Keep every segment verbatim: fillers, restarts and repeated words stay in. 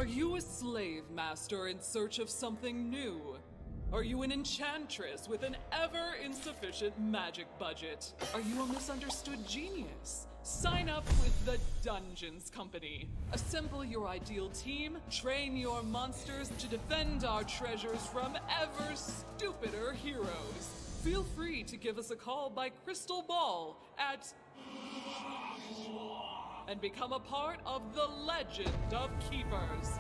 Are you a slave master in search of something new? Are you an enchantress with an ever-insufficient magic budget? Are you a misunderstood genius? Sign up with the Dungeons Company. Assemble your ideal team, train your monsters to defend our treasures from ever stupider heroes. Feel free to give us a call by Crystal Ball at... and become a part of the Legend of Keepers.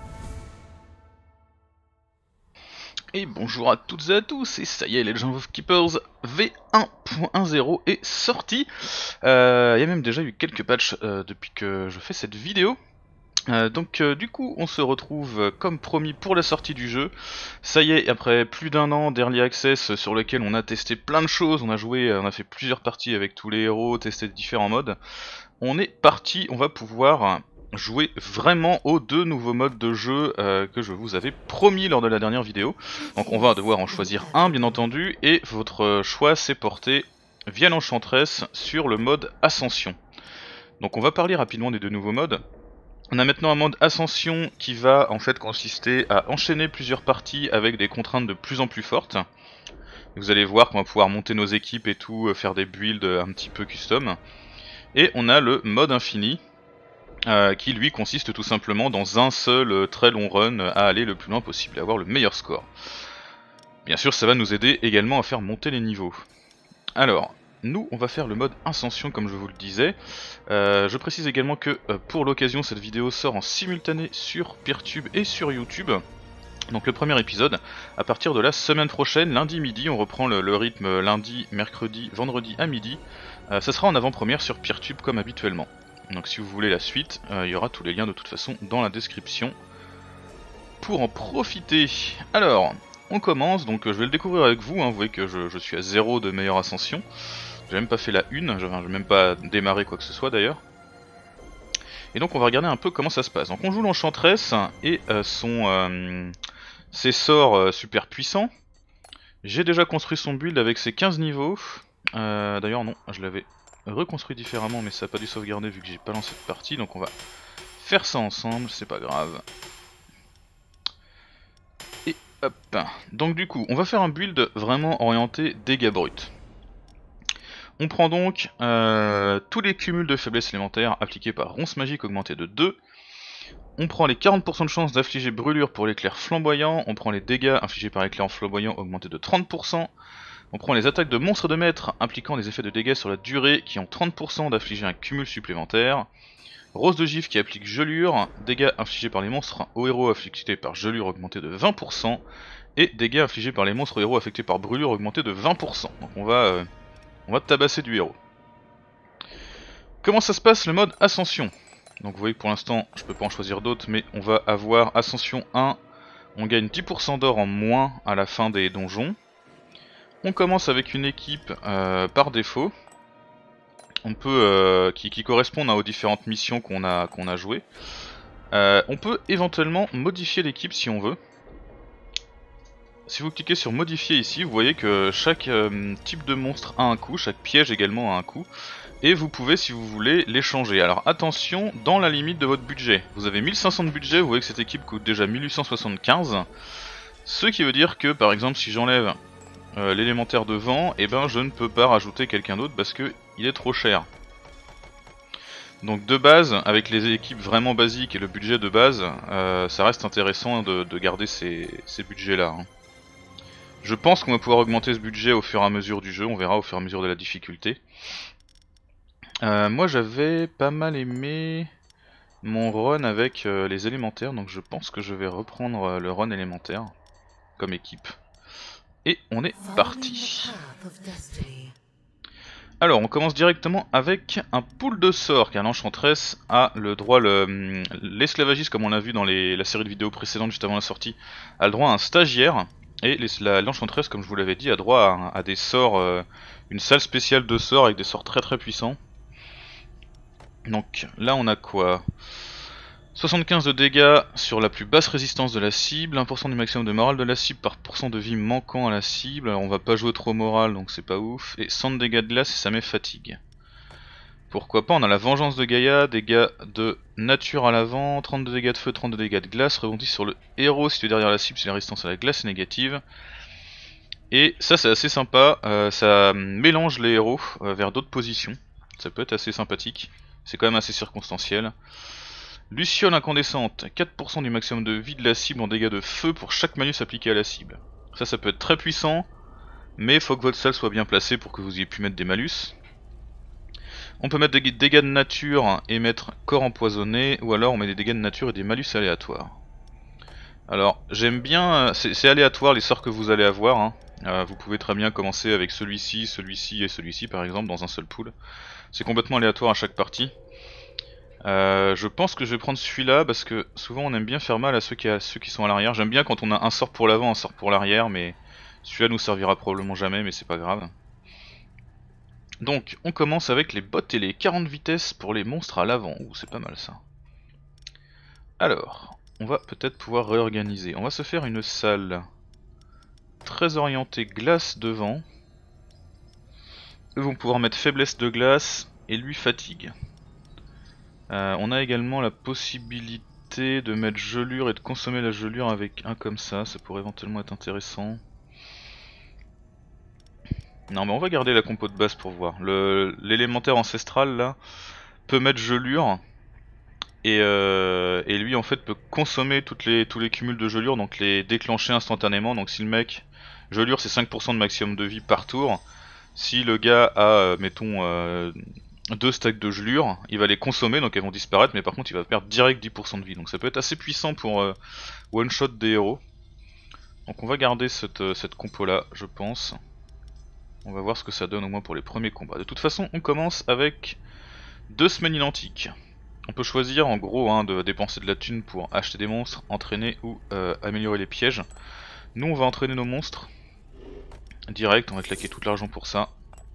Et bonjour à toutes et à tous, et ça y est, Legend of Keepers V un point zéro est sorti. Euh, il y a même déjà eu quelques patchs euh, depuis que je fais cette vidéo. Euh, donc euh, du coup on se retrouve euh, comme promis pour la sortie du jeu. Ça y est, après plus d'un an d'Early Access sur lequel on a testé plein de choses, on a joué, on a fait plusieurs parties avec tous les héros, testé différents modes. On est parti, on va pouvoir jouer vraiment aux deux nouveaux modes de jeu euh, que je vous avais promis lors de la dernière vidéo. Donc on va devoir en choisir un bien entendu, et votre choix s'est porté via l'Enchantress sur le mode Ascension. Donc on va parler rapidement des deux nouveaux modes. On a maintenant un mode Ascension qui va en fait consister à enchaîner plusieurs parties avec des contraintes de plus en plus fortes. Vous allez voir qu'on va pouvoir monter nos équipes et tout, faire des builds un petit peu custom. Et on a le mode Infini, euh, qui lui consiste tout simplement dans un seul euh, très long run à aller le plus loin possible et avoir le meilleur score. Bien sûr ça va nous aider également à faire monter les niveaux. Alors, nous on va faire le mode Ascension comme je vous le disais. Euh, je précise également que euh, pour l'occasion cette vidéo sort en simultané sur Peertube et sur YouTube. Donc le premier épisode, à partir de la semaine prochaine, lundi midi, on reprend le, le rythme lundi, mercredi, vendredi à midi. Euh, ça sera en avant-première sur Peertube comme habituellement. Donc si vous voulez la suite, euh, il y aura tous les liens de toute façon dans la description pour en profiter. Alors, on commence, donc euh, je vais le découvrir avec vous, hein. Vous voyez que je, je suis à zéro de meilleure ascension. J'ai même pas fait la une, je n'ai même pas démarré quoi que ce soit d'ailleurs. Et donc on va regarder un peu comment ça se passe. Donc on joue l'Enchantress et euh, son, euh, ses sorts euh, super puissants. J'ai déjà construit son build avec ses quinze niveaux. Euh, D'ailleurs non, je l'avais reconstruit différemment mais ça n'a pas dû sauvegarder vu que j'ai pas lancé de partie. Donc on va faire ça ensemble, c'est pas grave. Et hop. Donc du coup on va faire un build vraiment orienté dégâts bruts. On prend donc euh, tous les cumuls de faiblesse élémentaire appliqués par ronce magique augmenté de deux. On prend les quarante pour cent de chance d'infliger brûlure pour l'éclair flamboyant. On prend les dégâts infligés par l'éclair flamboyant augmentés de trente pour cent. On prend les attaques de monstres de maître impliquant des effets de dégâts sur la durée qui ont trente pour cent d'infliger un cumul supplémentaire. Rose de gifle qui applique gelure, dégâts infligés par les monstres aux héros affectés par gelure augmentés de vingt pour cent. Et dégâts infligés par les monstres aux héros affectés par brûlure augmentés de vingt pour cent. Donc on va, euh, on va tabasser du héros. Comment ça se passe le mode Ascension? Donc vous voyez que pour l'instant je peux pas en choisir d'autres, mais on va avoir Ascension un, on gagne dix pour cent d'or en moins à la fin des donjons. On commence avec une équipe euh, par défaut, on peut, euh, qui, qui correspondent aux différentes missions qu'on a, qu'on a jouées. Euh, on peut éventuellement modifier l'équipe si on veut. Si vous cliquez sur modifier ici, vous voyez que chaque euh, type de monstre a un coût, chaque piège également a un coût. Et vous pouvez, si vous voulez, les changer. Alors attention, dans la limite de votre budget. Vous avez mille cinq cents de budget, vous voyez que cette équipe coûte déjà mille huit cent soixante-quinze. Ce qui veut dire que, par exemple, si j'enlève euh, l'élémentaire de vent, eh ben, je ne peux pas rajouter quelqu'un d'autre parce que il est trop cher. Donc de base, avec les équipes vraiment basiques et le budget de base, euh, ça reste intéressant de, de garder ces, ces budgets-là. Hein. Je pense qu'on va pouvoir augmenter ce budget au fur et à mesure du jeu, on verra au fur et à mesure de la difficulté. Euh, moi j'avais pas mal aimé mon run avec euh, les élémentaires, donc je pense que je vais reprendre euh, le run élémentaire comme équipe. Et on est parti. Alors on commence directement avec un pool de sorts, car l'Enchantress a le droit, l'esclavagisme comme on l'a vu dans les, la série de vidéos précédentes juste avant la sortie, a le droit à un stagiaire. Et l'Enchantress, comme je vous l'avais dit, a droit à, à des sorts, euh, une salle spéciale de sorts avec des sorts très très puissants. Donc là on a quoi? soixante-quinze de dégâts sur la plus basse résistance de la cible, un pour cent du maximum de morale de la cible par pourcent de vie manquant à la cible, alors on va pas jouer trop moral donc c'est pas ouf, et cent de dégâts de glace et ça met fatigue. Pourquoi pas, on a la vengeance de Gaïa, dégâts de nature à l'avant, trente-deux dégâts de feu, trente-deux dégâts de glace, rebondit sur le héros si tu es derrière la cible si la résistance à la glace est négative. Et ça c'est assez sympa, euh, ça mélange les héros euh, vers d'autres positions, ça peut être assez sympathique, c'est quand même assez circonstanciel. Luciole incandescente, quatre pour cent du maximum de vie de la cible en dégâts de feu pour chaque malus appliqué à la cible. Ça ça peut être très puissant, mais faut que votre salle soit bien placée pour que vous ayez pu mettre des malus. On peut mettre des dégâts de nature et mettre corps empoisonné, ou alors on met des dégâts de nature et des malus aléatoires. Alors j'aime bien, c'est aléatoire les sorts que vous allez avoir, hein. Euh, vous pouvez très bien commencer avec celui-ci, celui-ci et celui-ci par exemple dans un seul pool. C'est complètement aléatoire à chaque partie. Euh, je pense que je vais prendre celui-là parce que souvent on aime bien faire mal à ceux qui, à ceux qui sont à l'arrière. J'aime bien quand on a un sort pour l'avant, un sort pour l'arrière, mais celui-là nous servira probablement jamais, mais c'est pas grave. Donc on commence avec les bottes et les quarante vitesses pour les monstres à l'avant. Ouh, c'est pas mal ça. Alors, on va peut-être pouvoir réorganiser. On va se faire une salle très orientée glace devant. Eux vont pouvoir mettre faiblesse de glace et lui fatigue. Euh, on a également la possibilité de mettre gelure et de consommer la gelure avec un comme ça. Ça pourrait éventuellement être intéressant. Non mais on va garder la compo de base pour voir. L'élémentaire ancestral là peut mettre gelure. Et, euh, et lui en fait peut consommer toutes les, tous les cumuls de gelure, donc les déclencher instantanément. Donc si le mec, gelure c'est cinq pour cent de maximum de vie par tour. Si le gars a, euh, mettons, euh, deux stacks de gelure, il va les consommer, donc elles vont disparaître, mais par contre il va perdre direct dix pour cent de vie. Donc ça peut être assez puissant pour euh, one shot des héros. Donc on va garder cette, euh, cette compo là, je pense. On va voir ce que ça donne au moins pour les premiers combats. De toute façon on commence avec deux semaines identiques. On peut choisir en gros hein, de dépenser de la thune pour acheter des monstres, entraîner ou euh, améliorer les pièges. Nous on va entraîner nos monstres direct, on va claquer tout l'argent pour ça.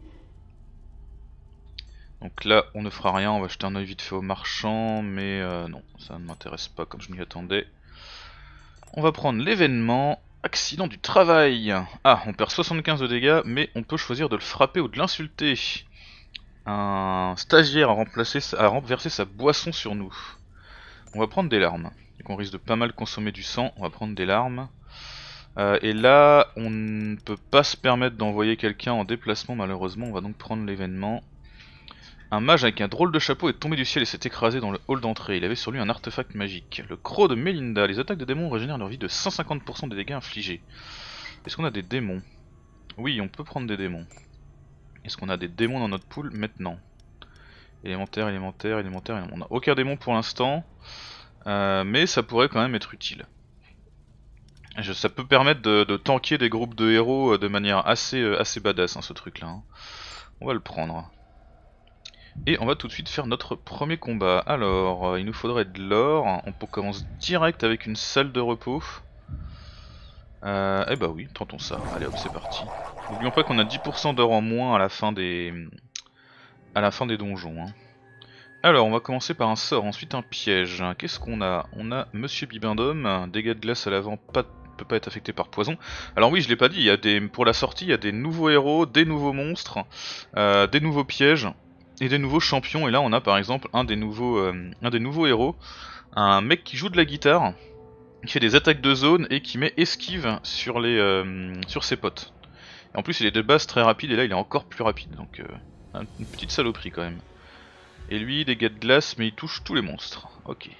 Donc là on ne fera rien, on va jeter un œil vite fait au marchand, mais euh, non, ça ne m'intéresse pas comme je m'y attendais. On va prendre l'événement accident du travail. Ah, on perd soixante-quinze de dégâts, mais on peut choisir de le frapper ou de l'insulter. Un stagiaire a, remplacé, a renversé sa boisson sur nous. On va prendre des larmes. Donc on risque de pas mal consommer du sang, on va prendre des larmes. Euh, et là, on ne peut pas se permettre d'envoyer quelqu'un en déplacement malheureusement, on va donc prendre l'événement. Un mage avec un drôle de chapeau est tombé du ciel et s'est écrasé dans le hall d'entrée. Il avait sur lui un artefact magique. Le croc de Melinda. Les attaques de démons régénèrent leur vie de cent cinquante pour cent des dégâts infligés. Est-ce qu'on a des démons? Oui, on peut prendre des démons. Est-ce qu'on a des démons dans notre pool maintenant? Élémentaire, élémentaire, élémentaire, élémentaire. On n'a aucun démon pour l'instant, euh, mais ça pourrait quand même être utile. Je, ça peut permettre de, de tanker des groupes de héros de manière assez, assez badass hein, ce truc là. Hein. On va le prendre. Et on va tout de suite faire notre premier combat. Alors, euh, il nous faudrait de l'or. On commence direct avec une salle de repos. Euh, eh bah oui, tentons ça. Allez hop, c'est parti. N'oublions pas qu'on a dix pour cent d'or en moins à la fin des, à la fin des donjons. Hein. Alors, on va commencer par un sort, ensuite un piège. Qu'est-ce qu'on a? On a Monsieur Bibendum, dégâts de glace à l'avant, pas peut pas être affecté par poison. Alors oui, je l'ai pas dit, il y a des, pour la sortie, il y a des nouveaux héros, des nouveaux monstres, euh, des nouveaux pièges et des nouveaux champions. Et là, on a par exemple un des nouveaux, euh, un des nouveaux héros, un mec qui joue de la guitare, qui fait des attaques de zone et qui met esquive sur les, euh, sur ses potes. Et en plus, il est de base très rapide et là, il est encore plus rapide. Donc, euh, une petite saloperie quand même. Et lui, dégâts de glace, mais il touche tous les monstres. Ok.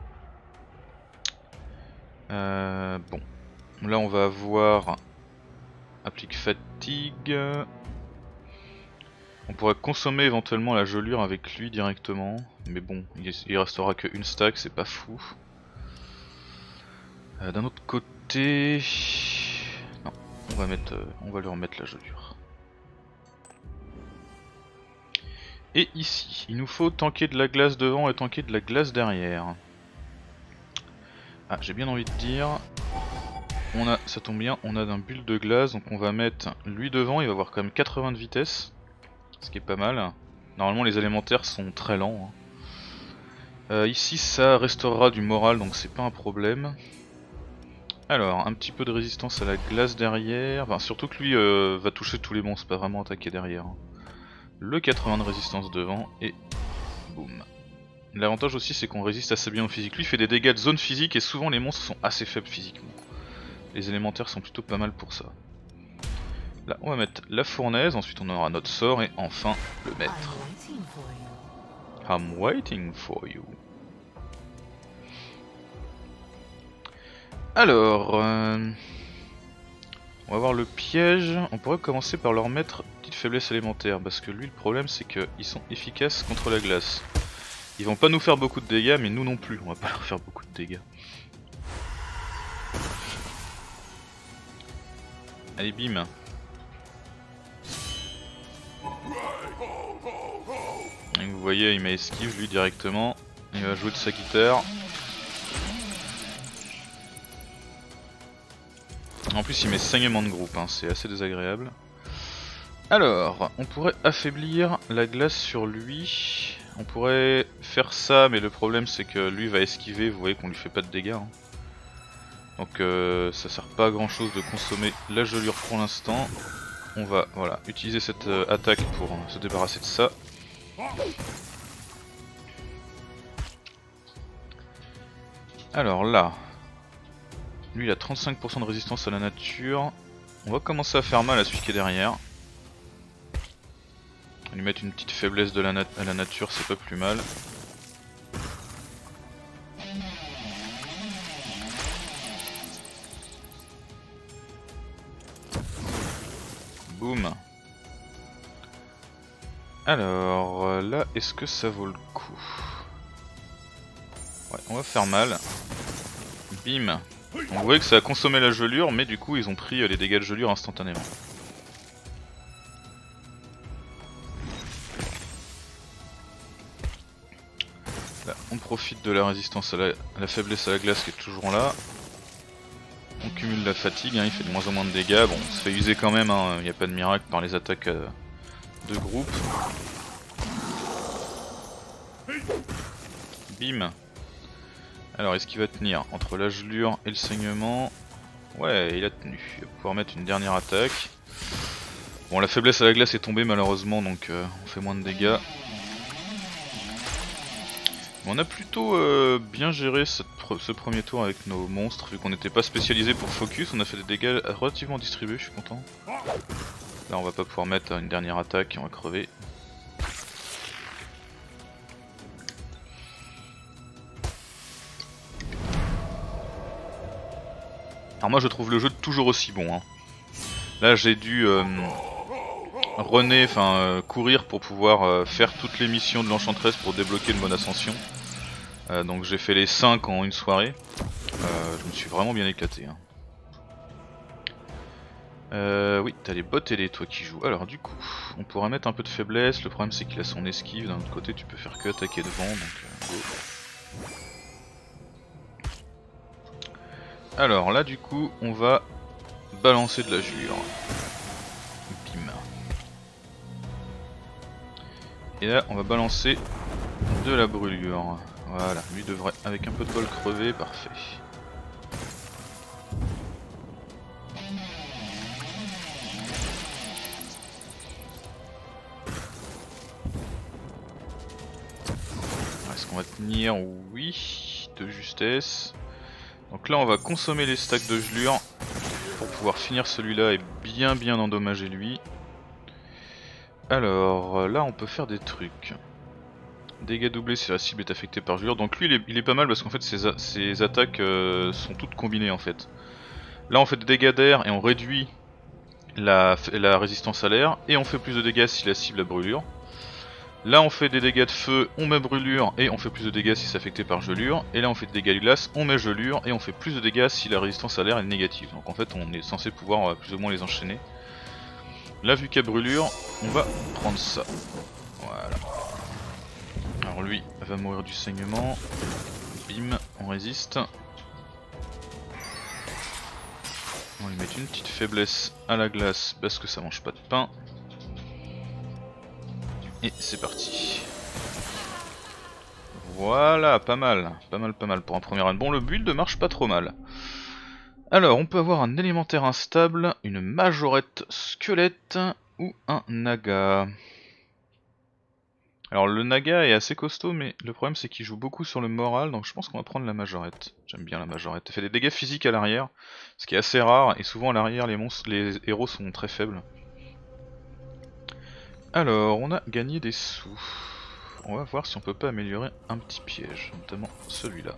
Euh, bon. Là, on va avoir... Applique fatigue. On pourrait consommer éventuellement la gelure avec lui directement. Mais bon, il restera qu'une stack, c'est pas fou. Euh, D'un autre côté... Non, on va, mettre, euh, on va lui remettre la gelure. Et ici, il nous faut tanker de la glace devant et tanker de la glace derrière. Ah, j'ai bien envie de dire... On a, ça tombe bien, on a un bulle de glace, donc on va mettre lui devant, il va avoir quand même quatre-vingts de vitesse. Ce qui est pas mal. Normalement les élémentaires sont très lents. Hein. Euh, ici ça restaurera du moral, donc c'est pas un problème. Alors, un petit peu de résistance à la glace derrière. Enfin, surtout que lui euh, va toucher tous les monstres, pas vraiment attaquer derrière. le quatre-vingts de résistance devant et boum. L'avantage aussi c'est qu'on résiste assez bien au physique. Lui il fait des dégâts de zone physique et souvent les monstres sont assez faibles physiquement. Les élémentaires sont plutôt pas mal pour ça. Là on va mettre la fournaise, ensuite on aura notre sort et enfin le maître. I'm waiting for you. Alors, euh, on va voir le piège. On pourrait commencer par leur mettre petite faiblesse élémentaire parce que lui le problème c'est qu'ils sont efficaces contre la glace. Ils vont pas nous faire beaucoup de dégâts mais nous non plus, on va pas leur faire beaucoup de dégâts. Allez bim. Et vous voyez il m'a esquive lui directement, il va jouer de sa guitare. En plus il met saignement de groupe, hein, c'est assez désagréable. Alors, on pourrait affaiblir la glace sur lui. On pourrait faire ça, mais le problème c'est que lui va esquiver, vous voyez qu'on lui fait pas de dégâts. Hein. Donc euh, ça sert pas à grand chose de consommer la gelure pour l'instant. On va voilà, utiliser cette euh, attaque pour euh, se débarrasser de ça. Alors là, lui il a trente-cinq pour cent de résistance à la nature. On va commencer à faire mal à celui qui est derrière. Lui mettre une petite faiblesse de la nat à la nature, c'est pas plus mal. Boum. Alors là, est-ce que ça vaut le coup? Ouais, on va faire mal. Bim. On voit que ça a consommé la gelure, mais du coup ils ont pris les dégâts de gelure instantanément. Là, on profite de la résistance à la, à la faiblesse à la glace qui est toujours là. On cumule la fatigue, hein, il fait de moins en moins de dégâts. Bon, on se fait user quand même, il hein, n'y a pas de miracle par les attaques euh, de groupe. Bim. Alors, est-ce qu'il va tenir entre la gelure et le saignement? Ouais, il a tenu. Il va pouvoir mettre une dernière attaque. Bon, la faiblesse à la glace est tombée malheureusement, donc euh, on fait moins de dégâts. On a plutôt euh, bien géré cette pre ce premier tour avec nos monstres, vu qu'on n'était pas spécialisé pour focus, on a fait des dégâts relativement distribués, je suis content. Là on va pas pouvoir mettre une dernière attaque et on va crever. Alors moi je trouve le jeu toujours aussi bon. Hein. Là j'ai dû euh, runner, enfin euh, courir pour pouvoir euh, faire toutes les missions de l'enchantresse pour débloquer le mode ascension. Euh, donc j'ai fait les cinq en une soirée. Euh, je me suis vraiment bien éclaté. Hein. Euh, oui, t'as les bots et les toi qui jouent. Alors du coup, on pourra mettre un peu de faiblesse. Le problème c'est qu'il a son esquive. D'un autre côté, tu peux faire que attaquer devant. Donc, euh, go. Alors là du coup, on va balancer de la gelure. Bim. Et là, on va balancer de la brûlure. Voilà, lui devrait, avec un peu de bol, crever, parfait. Est-ce qu'on va tenir? Oui, de justesse. Donc là on va consommer les stacks de gelure pour pouvoir finir celui-là et bien bien endommager lui. Alors là on peut faire des trucs. Dégâts doublés si la cible est affectée par gelure. Donc lui il est, il est pas mal parce qu'en fait ses, a ses attaques euh, sont toutes combinées en fait. Là on fait des dégâts d'air et on réduit la, la résistance à l'air. Et on fait plus de dégâts si la cible a brûlure. Là on fait des dégâts de feu, on met brûlure et on fait plus de dégâts si c'est affecté par gelure. Et là on fait des dégâts de glace, on met gelure et on fait plus de dégâts si la résistance à l'air est négative. Donc en fait on est censé pouvoir euh, plus ou moins les enchaîner. Là vu qu'il y a brûlure, on va prendre ça. Voilà. Alors lui va mourir du saignement. Bim, on résiste. On va lui mettre une petite faiblesse à la glace parce que ça mange pas de pain. Et c'est parti. Voilà, pas mal, pas mal, pas mal pour un premier run. Bon, le build marche pas trop mal. Alors, on peut avoir un élémentaire instable, une majorette squelette ou un naga. Alors le Naga est assez costaud, mais le problème c'est qu'il joue beaucoup sur le moral, donc je pense qu'on va prendre la majorette. J'aime bien la majorette. Elle fait des dégâts physiques à l'arrière, ce qui est assez rare, et souvent à l'arrière les monstres, les héros sont très faibles. Alors, on a gagné des sous. On va voir si on peut pas améliorer un petit piège, notamment celui-là.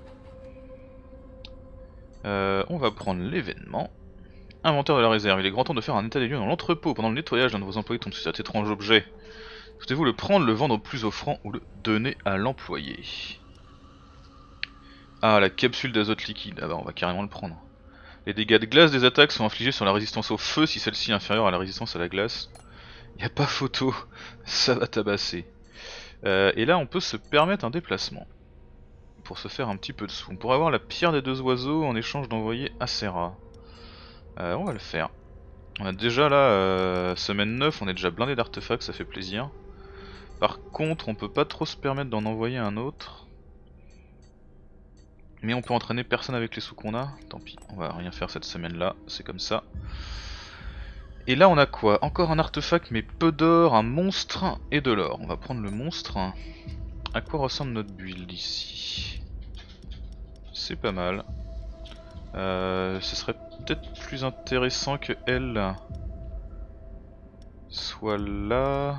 Euh, on va prendre l'événement. Inventaire de la réserve. Il est grand temps de faire un état des lieux dans l'entrepôt. Pendant le nettoyage, l'un de vos employés tombe sur cet étrange objet. Souhaitez-vous le prendre, le vendre au plus offrant ou le donner à l'employé? Ah, la capsule d'azote liquide. Ah bah on va carrément le prendre. Les dégâts de glace des attaques sont infligés sur la résistance au feu si celle-ci est inférieure à la résistance à la glace. Y a pas photo, ça va tabasser. Euh, et là on peut se permettre un déplacement. Pour se faire un petit peu de sous. On pourrait avoir la pierre des deux oiseaux en échange d'envoyer Acera. Euh, on va le faire. On a déjà là, euh, semaine neuf, on est déjà blindé d'artefacts, ça fait plaisir. Par contre, on peut pas trop se permettre d'en envoyer un autre. Mais on peut entraîner personne avec les sous qu'on a. Tant pis, on va rien faire cette semaine là, c'est comme ça. Et là on a quoi? Encore un artefact mais peu d'or, un monstre et de l'or. On va prendre le monstre. À quoi ressemble notre build ici? C'est pas mal. Euh, ce serait peut-être plus intéressant que elle soit là.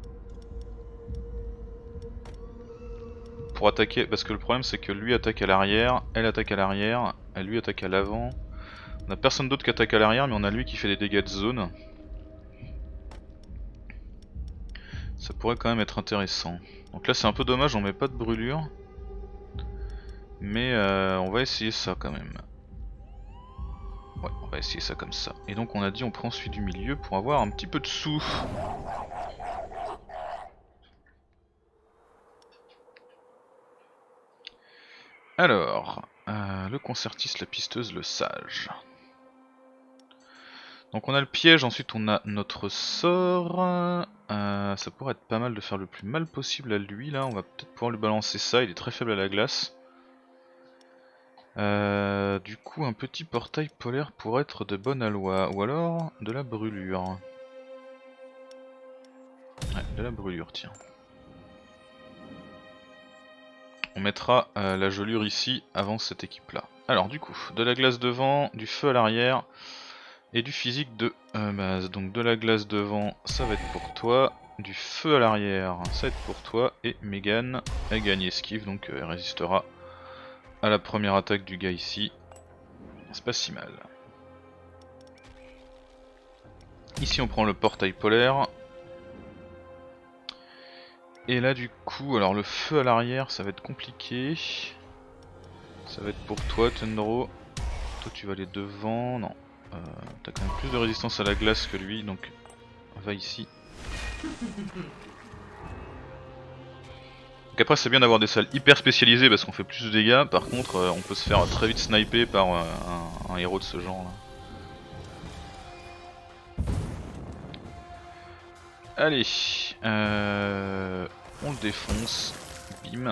Pour attaquer, parce que le problème c'est que lui attaque à l'arrière, elle attaque à l'arrière, elle lui attaque à l'avant. On a personne d'autre qui attaque à l'arrière, mais on a lui qui fait des dégâts de zone. Ça pourrait quand même être intéressant. Donc là c'est un peu dommage, on met pas de brûlure. Mais euh, on va essayer ça quand même. Ouais, on va essayer ça comme ça. Et donc on a dit on prend celui du milieu pour avoir un petit peu de sous. Alors, euh, le concertiste, la pisteuse, le sage. Donc on a le piège, ensuite on a notre sort. Euh, ça pourrait être pas mal de faire le plus mal possible à lui là. On va peut-être pouvoir lui balancer ça, il est très faible à la glace. Euh, du coup un petit portail polaire pourrait être de bonne aloi. Ou alors de la brûlure. Ouais, de la brûlure tiens. On mettra euh, la gelure ici avant cette équipe là. Alors du coup, de la glace devant, du feu à l'arrière et du physique de euh, base. Donc de la glace devant, ça va être pour toi. Du feu à l'arrière, ça va être pour toi. Et Megan, elle gagne esquive, donc euh, elle résistera à la première attaque du gars ici. C'est pas si mal. Ici on prend le portail polaire. Et là du coup, alors le feu à l'arrière ça va être compliqué. Ça va être pour toi Tundro. Toi tu vas aller devant, non. Euh, T'as quand même plus de résistance à la glace que lui, donc va ici. Donc après c'est bien d'avoir des salles hyper spécialisées parce qu'on fait plus de dégâts. Par contre euh, on peut se faire très vite sniper par euh, un, un héros de ce genre là. Allez, euh, on le défonce, bim.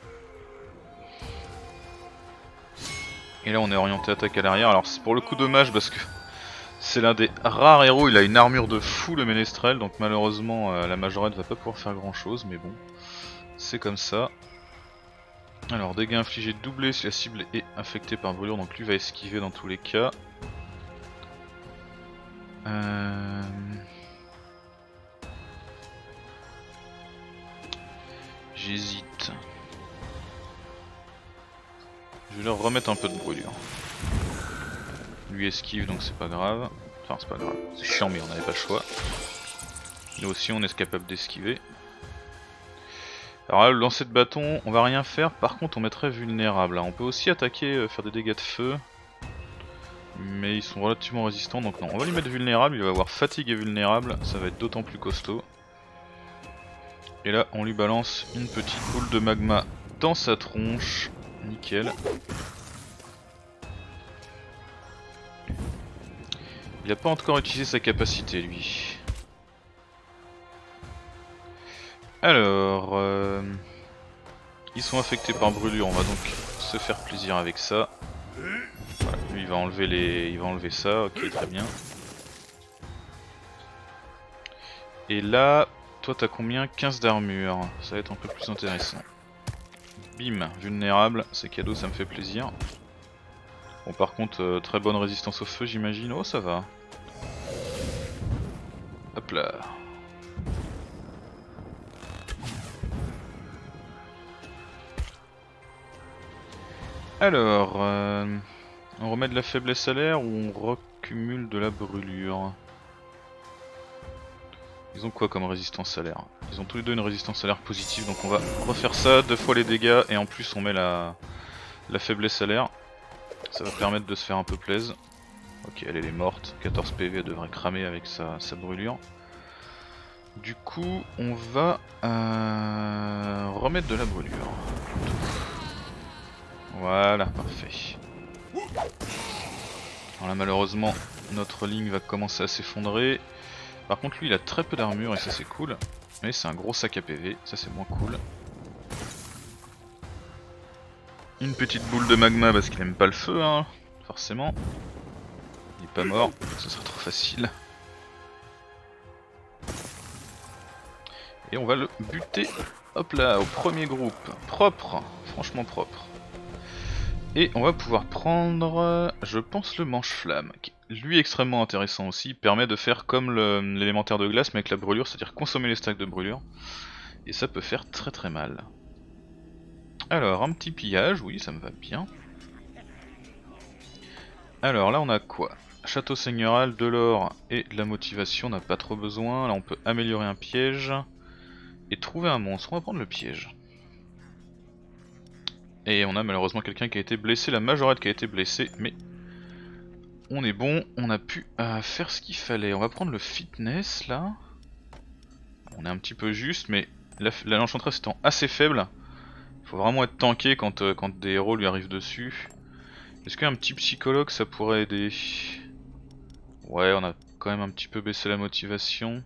Et là on est orienté attaque à l'arrière, alors c'est pour le coup dommage parce que c'est l'un des rares héros, il a une armure de fou le ménestrel, donc malheureusement euh, la majorette va pas pouvoir faire grand chose, mais bon, c'est comme ça. Alors dégâts infligés doublés si la cible est affectée par brûlure, donc lui va esquiver dans tous les cas. Euh... J'hésite. Je vais leur remettre un peu de brûlure. Lui esquive donc c'est pas grave. Enfin c'est pas grave, c'est chiant mais on n'avait pas le choix. Nous aussi on est capable d'esquiver. Alors là le lancer de bâton on va rien faire, par contre on mettrait vulnérable. On peut aussi attaquer, euh, faire des dégâts de feu. Mais ils sont relativement résistants donc non. On va lui mettre vulnérable, il va avoir fatigue et vulnérable, ça va être d'autant plus costaud. Et là on lui balance une petite boule de magma dans sa tronche. Nickel. Il n'a pas encore utilisé sa capacité lui. Alors, euh, ils sont affectés par brûlure, on va donc se faire plaisir avec ça. Voilà, lui il va enlever les, il va enlever ça, ok très bien. Et là, toi t'as combien? quinze d'armure, ça va être un peu plus intéressant. Bim, vulnérable, c'est cadeau, ça me fait plaisir. Bon par contre, euh, très bonne résistance au feu j'imagine, oh ça va. Hop là. Alors, euh, on remet de la faiblesse à l'air ou on recumule de la brûlure? Ils ont quoi comme résistance à l'air? Ils ont tous les deux une résistance à l'air positive, donc on va refaire ça, deux fois les dégâts et en plus on met la, la faiblesse à l'air. Ça va permettre de se faire un peu plaisir. Ok, elle, elle est morte, quatorze P V, elle devrait cramer avec sa, sa brûlure. Du coup, on va euh, remettre de la brûlure. Voilà, parfait. Alors là, malheureusement, notre ligne va commencer à s'effondrer. Par contre, lui, il a très peu d'armure et ça, c'est cool. Mais c'est un gros sac à P V, ça, c'est moins cool. Une petite boule de magma parce qu'il aime pas le feu, hein, forcément. Il est pas mort, ce sera trop facile. Et on va le buter, hop là, au premier groupe. Propre, franchement propre. Et on va pouvoir prendre, je pense, le manche-flamme, qui est lui extrêmement intéressant aussi. Il permet de faire comme l'élémentaire de glace mais avec la brûlure, c'est-à-dire consommer les stacks de brûlure. Et ça peut faire très très mal. Alors, un petit pillage, oui, ça me va bien. Alors là on a quoi? Château seigneurial, de l'or et de la motivation, on n'a pas trop besoin. Là on peut améliorer un piège et trouver un monstre. On va prendre le piège. Et on a malheureusement quelqu'un qui a été blessé, la majorette qui a été blessée, mais on est bon, on a pu euh, faire ce qu'il fallait. On va prendre le fitness là. On est un petit peu juste, mais l'enchantress étant assez faible, il faut vraiment être tanké quand, euh, quand des héros lui arrivent dessus. Est-ce qu'un petit psychologue ça pourrait aider? Ouais, on a quand même un petit peu baissé la motivation.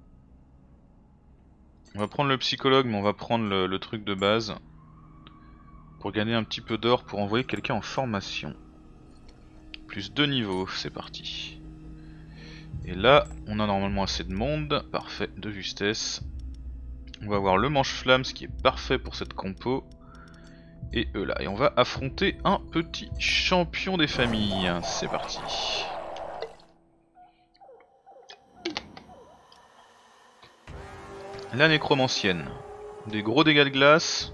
On va prendre le psychologue, mais on va prendre le, le truc de base. Pour gagner un petit peu d'or pour envoyer quelqu'un en formation. Plus deux niveaux, c'est parti. Et là, on a normalement assez de monde. Parfait, de justesse. On va avoir le manche-flamme, ce qui est parfait pour cette compo. Et eux là. Et on va affronter un petit champion des familles. C'est parti. La nécromancienne. Des gros dégâts de glace.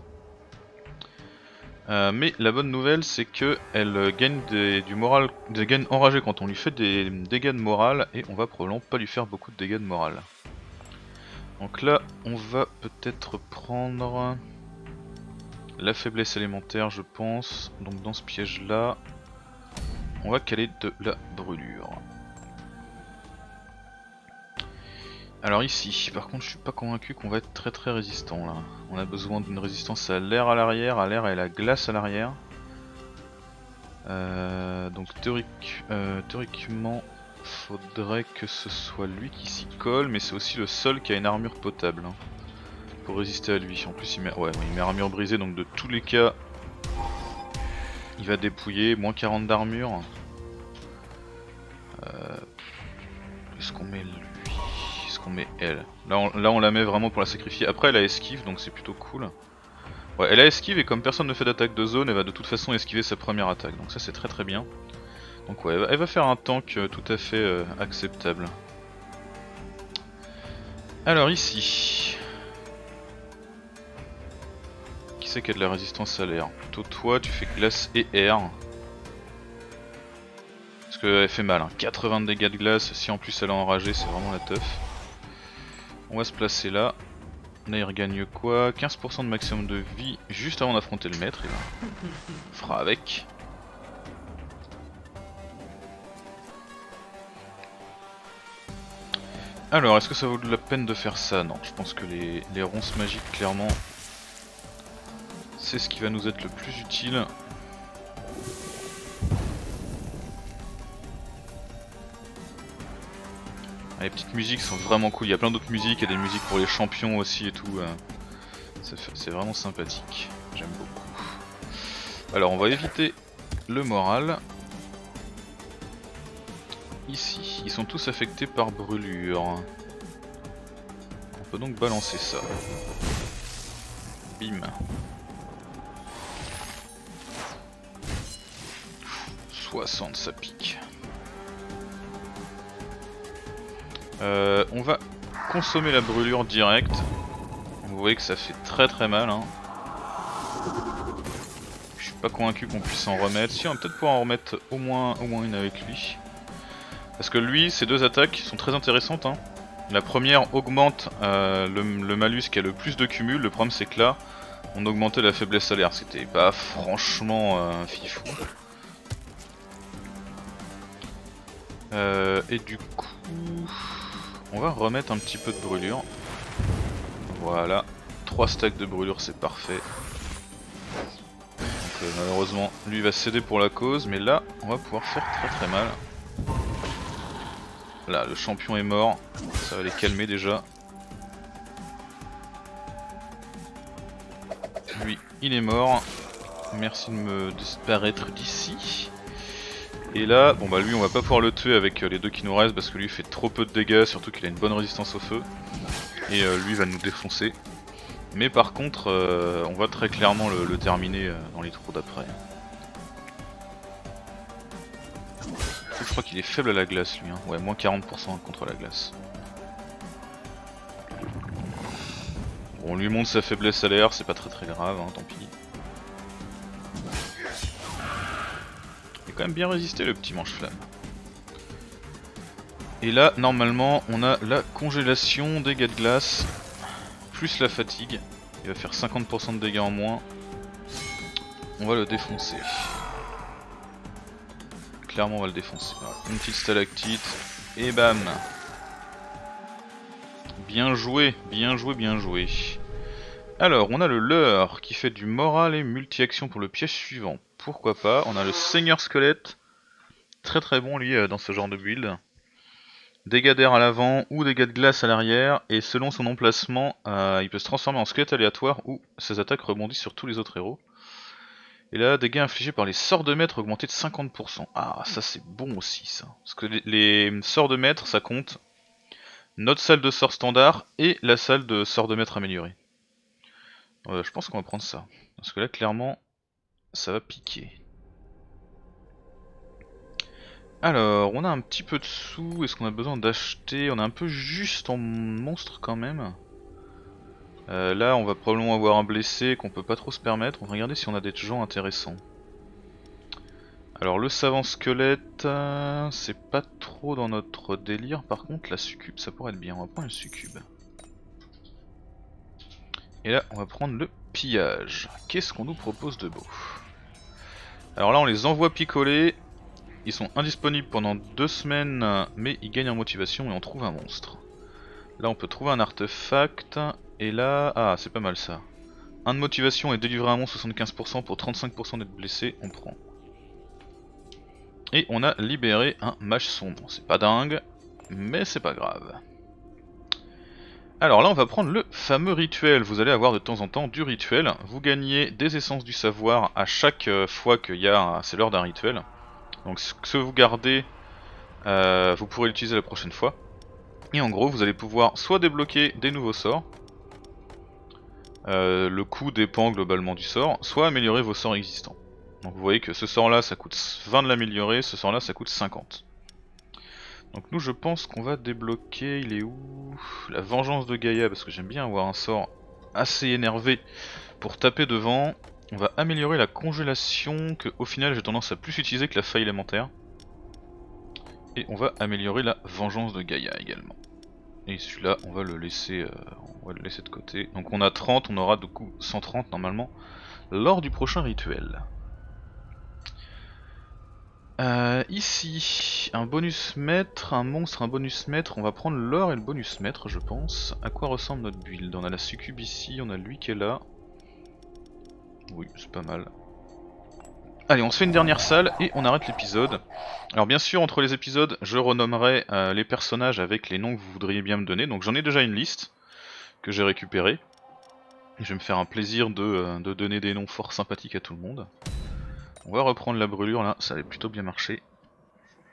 Euh, mais la bonne nouvelle c'est que elle gagne des, du moral, des gains enragés quand on lui fait des dégâts de morale et on va probablement pas lui faire beaucoup de dégâts de morale. Donc là on va peut-être prendre la faiblesse élémentaire je pense, donc dans ce piège là on va caler de la brûlure. Alors ici, par contre je suis pas convaincu qu'on va être très très résistant là. On a besoin d'une résistance à l'air à l'arrière, à l'air et à la glace à l'arrière. Euh, donc théorique, euh, théoriquement, faudrait que ce soit lui qui s'y colle, mais c'est aussi le seul qui a une armure potable. Hein, pour résister à lui. En plus il met, ouais, il met armure brisée, donc de tous les cas, il va dépouiller, moins quarante d'armure. Euh, Est-ce qu'on met lui? On met elle. Là on, là on la met vraiment pour la sacrifier. Après elle a esquive donc c'est plutôt cool. Ouais, elle a esquive et comme personne ne fait d'attaque de zone, elle va de toute façon esquiver sa première attaque. Donc ça c'est très très bien. Donc ouais, elle va, elle va faire un tank euh, tout à fait euh, acceptable. Alors ici... Qui c'est qui a de la résistance à l'air? Plutôt toi, tu fais glace et air. Parce qu'elle fait mal, hein. quatre-vingts de dégâts de glace, si en plus elle est enragée, c'est vraiment la teuf. On va se placer là. Là il regagne quoi? quinze pour cent de maximum de vie juste avant d'affronter le maître. Et ben, on fera avec. Alors est-ce que ça vaut la peine de faire ça? Non, je pense que les, les ronces magiques clairement c'est ce qui va nous être le plus utile. Les petites musiques sont vraiment cool, il y a plein d'autres musiques, il y a des musiques pour les champions aussi et tout. C'est vraiment sympathique, j'aime beaucoup. Alors on va éviter le moral. Ici, ils sont tous affectés par brûlure. En On peut donc balancer ça. Bim. soixante, ça pique. Euh, on va consommer la brûlure directe. Vous voyez que ça fait très très mal. Hein. Je suis pas convaincu qu'on puisse en remettre. Si, on va peut-être pouvoir en remettre au moins, au moins une avec lui. Parce que lui, ces deux attaques sont très intéressantes. Hein. La première augmente euh, le, le malus qui a le plus de cumul. Le problème c'est que là, on augmentait la faiblesse salaire. C'était pas franchement euh, fifou. Euh, et du coup, on va remettre un petit peu de brûlure. Voilà, trois stacks de brûlure, c'est parfait. Donc euh, malheureusement, lui va céder pour la cause, mais là, on va pouvoir faire très très mal. Là, le champion est mort, ça va les calmer déjà. Lui, il est mort. Merci de me disparaître d'ici. Et là, bon bah lui on va pas pouvoir le tuer avec les deux qui nous restent parce que lui fait trop peu de dégâts, surtout qu'il a une bonne résistance au feu. Et euh, lui va nous défoncer. Mais par contre, euh, on va très clairement le, le terminer euh, dans les trous d'après. Je crois qu'il est faible à la glace lui, hein. Ouais, moins quarante pour cent contre la glace. Bon, on lui montre sa faiblesse à l'air, c'est pas très très grave, hein, tant pis. Il a quand même bien résisté le petit manche-flamme. Et là, normalement, on a la congélation, dégâts de glace, plus la fatigue. Il va faire cinquante pour cent de dégâts en moins. On va le défoncer. Clairement, on va le défoncer. Voilà. Une petite stalactite, et bam. Bien joué, bien joué, bien joué. Alors, on a le leurre qui fait du moral et multi-action pour le piège suivant. Pourquoi pas. On a le seigneur squelette. Très très bon lui dans ce genre de build. Dégâts d'air à l'avant ou dégâts de glace à l'arrière. Et selon son emplacement, euh, il peut se transformer en squelette aléatoire ou ses attaques rebondissent sur tous les autres héros. Et là, dégâts infligés par les sorts de maître augmentés de cinquante pour cent. Ah, ça c'est bon aussi ça. Parce que les, les sorts de maître, ça compte notre salle de sort standard et la salle de sort de maître améliorée. Euh, je pense qu'on va prendre ça. Parce que là, clairement, ça va piquer. Alors, on a un petit peu de sous. Est-ce qu'on a besoin d'acheter? On a un peu juste en monstre quand même. Euh, là, on va probablement avoir un blessé qu'on peut pas trop se permettre. On va regarder si on a des gens intéressants. Alors, le savant squelette, euh, c'est pas trop dans notre délire. Par contre, la succube, ça pourrait être bien. On va prendre une succube. Et là, on va prendre le pillage. Qu'est-ce qu'on nous propose de beau? Alors là, on les envoie picoler. Ils sont indisponibles pendant deux semaines, mais ils gagnent en motivation et on trouve un monstre. Là, on peut trouver un artefact. Et là, ah, c'est pas mal ça. un de motivation et délivrer un monstre soixante-quinze pour cent pour trente-cinq pour cent d'être blessé, on prend. Et on a libéré un mage sombre. C'est pas dingue, mais c'est pas grave. Alors là on va prendre le fameux rituel, vous allez avoir de temps en temps du rituel, vous gagnez des essences du savoir à chaque fois qu'il y a, c'est l'heure d'un rituel. Donc ce que vous gardez, euh, vous pourrez l'utiliser la prochaine fois. Et en gros vous allez pouvoir soit débloquer des nouveaux sorts, euh, le coût dépend globalement du sort, soit améliorer vos sorts existants. Donc vous voyez que ce sort là ça coûte vingt de l'améliorer, ce sort là ça coûte cinquante. Donc nous je pense qu'on va débloquer, il est où? La vengeance de Gaïa, parce que j'aime bien avoir un sort assez énervé pour taper devant. On va améliorer la congélation, que au final j'ai tendance à plus utiliser que la faille élémentaire. Et on va améliorer la vengeance de Gaïa également. Et celui-là on va le laisser euh, on va le laisser de côté. Donc on a trente, on aura du coup cent trente normalement lors du prochain rituel. Euh, ici, un bonus maître, un monstre, un bonus maître, on va prendre l'or et le bonus maître je pense. À quoi ressemble notre build? On a la succube ici, on a lui qui est là. Oui, c'est pas mal. Allez, on se fait une dernière salle et on arrête l'épisode. Alors bien sûr, entre les épisodes, je renommerai euh, les personnages avec les noms que vous voudriez bien me donner. Donc j'en ai déjà une liste que j'ai récupérée. Je vais me faire un plaisir de, euh, de donner des noms fort sympathiques à tout le monde. On va reprendre la brûlure là, ça avait plutôt bien marché.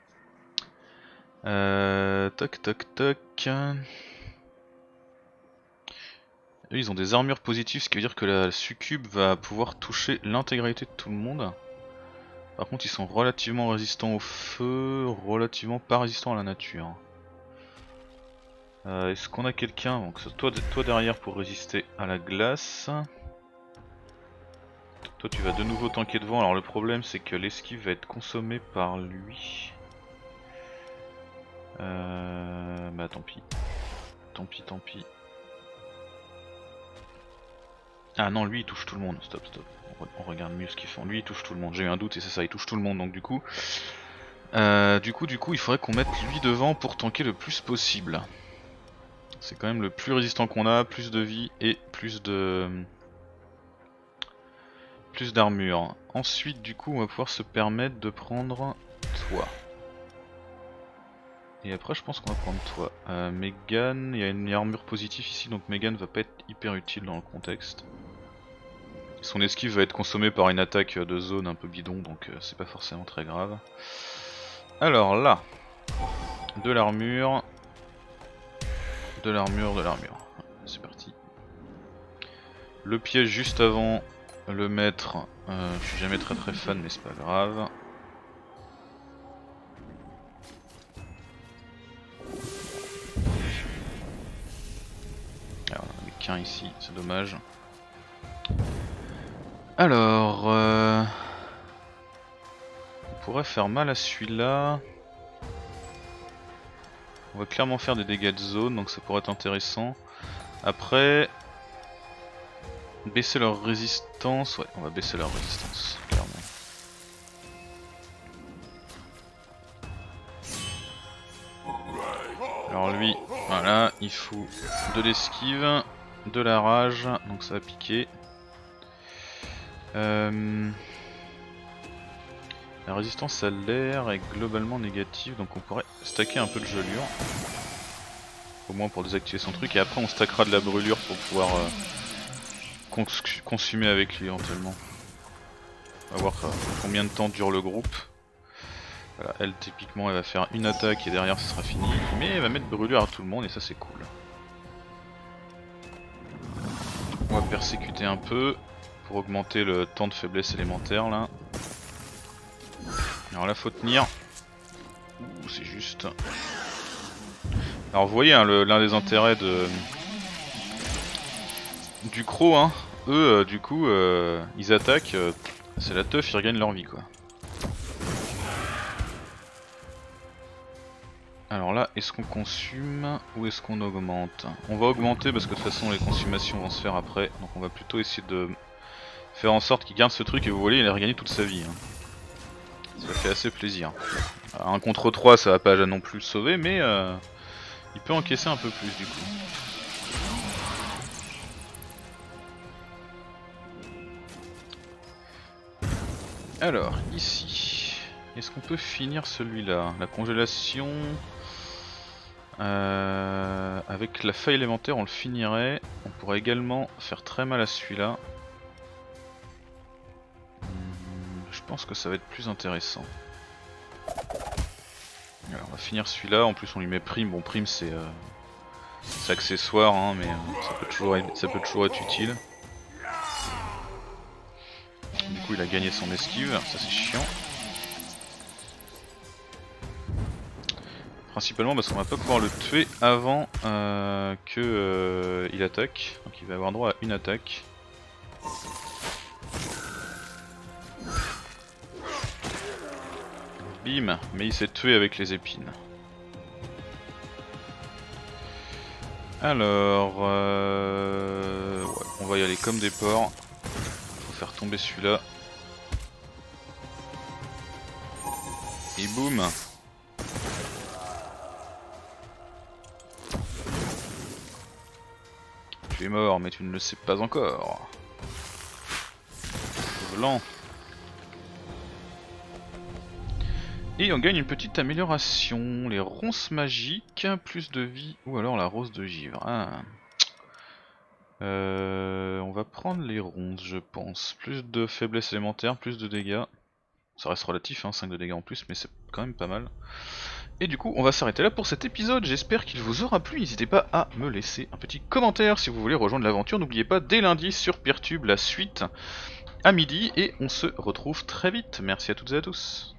Euh, tac tac tac. Eux, ils ont des armures positives, ce qui veut dire que la succube va pouvoir toucher l'intégralité de tout le monde. Par contre, ils sont relativement résistants au feu, relativement pas résistants à la nature. Euh, Est-ce qu'on a quelqu'un, donc toi, toi derrière pour résister à la glace. Toi tu vas de nouveau tanker devant, alors le problème c'est que l'esquive va être consommée par lui. Euh... Bah tant pis. Tant pis, tant pis. Ah non, lui il touche tout le monde, stop, stop. On regarde mieux ce qu'ils font. Lui il touche tout le monde, j'ai eu un doute et c'est ça, il touche tout le monde donc du coup... Euh, du coup, du coup il faudrait qu'on mette lui devant pour tanker le plus possible. C'est quand même le plus résistant qu'on a, plus de vie et plus de... plus d'armure. Ensuite du coup on va pouvoir se permettre de prendre toi. Et après je pense qu'on va prendre toi. Euh, Megan, il y a une armure positive ici donc Megan va pas être hyper utile dans le contexte. Son esquive va être consommée par une attaque de zone un peu bidon donc euh, c'est pas forcément très grave. Alors là, de l'armure, de l'armure, de l'armure. C'est parti. Le piège juste avant le maître, euh, je suis jamais très très fan mais c'est pas grave. Alors on en a qu'un ici, c'est dommage. Alors, euh... on pourrait faire mal à celui-là. On va clairement faire des dégâts de zone, donc ça pourrait être intéressant. Après, baisser leur résistance. Ouais, on va baisser leur résistance, clairement. Alors lui, voilà, il fout de l'esquive, de la rage, donc ça va piquer. Euh... La résistance à l'air est globalement négative, donc on pourrait stacker un peu de gelure. Au moins pour désactiver son truc, et après on stackera de la brûlure pour pouvoir euh, cons consumer avec lui éventuellement. On va voir euh, combien de temps dure le groupe. Voilà, elle typiquement elle va faire une attaque et derrière ce sera fini, mais elle va mettre brûlure à tout le monde et ça c'est cool. On va persécuter un peu pour augmenter le temps de faiblesse élémentaire là. Alors là faut tenir. Ouh, c'est juste. Alors vous voyez hein, l'un des intérêts de du croc, hein, eux euh, du coup euh, ils attaquent, euh, c'est la teuf, ils regagnent leur vie quoi. Alors là, est-ce qu'on consume ou est-ce qu'on augmente? On va augmenter parce que de toute façon les consommations vont se faire après, donc on va plutôt essayer de faire en sorte qu'il garde ce truc et vous voyez il a regagné toute sa vie. Hein. Ça fait assez plaisir. Alors, un contre trois ça va pas non plus le sauver mais euh, il peut encaisser un peu plus du coup. Alors ici, est-ce qu'on peut finir celui-là? La congélation... Euh, avec la faille élémentaire on le finirait. On pourrait également faire très mal à celui-là. Hum, je pense que ça va être plus intéressant. Alors on va finir celui-là, en plus on lui met prime. Bon prime c'est euh, accessoire hein, mais euh, ça, peut toujours être, ça peut toujours être utile. Du coup il a gagné son esquive, ça c'est chiant. Principalement parce qu'on va pas pouvoir le tuer avant euh, que euh, il attaque, donc il va avoir droit à une attaque. Bim, mais il s'est tué avec les épines. Alors, euh... ouais, on va y aller comme des porcs. Faut faire tomber celui-là. Et boum. Tu es mort, mais tu ne le sais pas encore. Blanc. Et on gagne une petite amélioration. Les ronces magiques, plus de vie, ou alors la rose de givre. Ah. Euh, on va prendre les ronces, je pense. Plus de faiblesse élémentaire, plus de dégâts. Ça reste relatif, hein, cinq de dégâts en plus, mais c'est quand même pas mal. Et du coup, on va s'arrêter là pour cet épisode. J'espère qu'il vous aura plu. N'hésitez pas à me laisser un petit commentaire si vous voulez rejoindre l'aventure. N'oubliez pas, dès lundi sur Peertube, la suite à midi. Et on se retrouve très vite. Merci à toutes et à tous.